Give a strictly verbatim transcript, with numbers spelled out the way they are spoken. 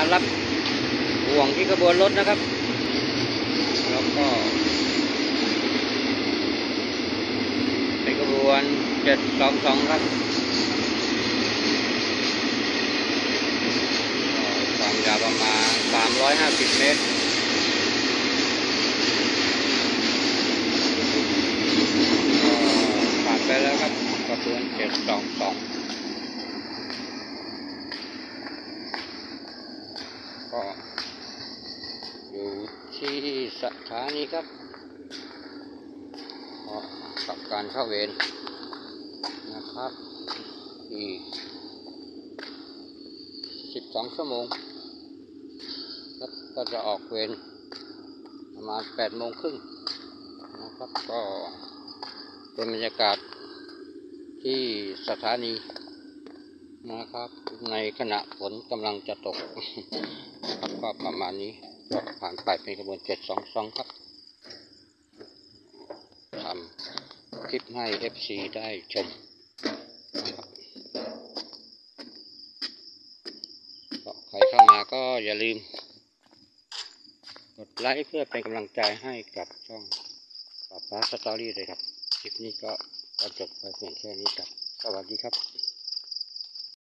รับห่วงที่ขบวนรถนะครับแล้วก็เป็นขบวนเจ็ดสองสองครับความยาวประมาณสามร้อยห้าสิบเมตรผ่านไปแล้วครับขบวนเจ็ดสองสองก็อยู่ที่สถานีครับกับการเข้าเวรนะครับอีกสิบสองชั่วโมงแล้วก็จะออกเวรประมาณแปดโมงครึ่งนะครับก็เป็นบรรยากาศที่สถานีนะครับในขณะฝนกำลังจะตกครับก็ประมาณนี้ก็ผ่านไปเป็นขบวนเจ็ดสองสองครับทำคลิปให้ เอฟ ซี ได้ชมนะครับใครเข้ามาก็อย่าลืมกดไลค์เพื่อเป็นกำลังใจให้กับช่องป๊าป๊าสตอรี่เลยครับคลิปนี้ก็จบไปเพียงแค่นี้ครับสวัสดีครับ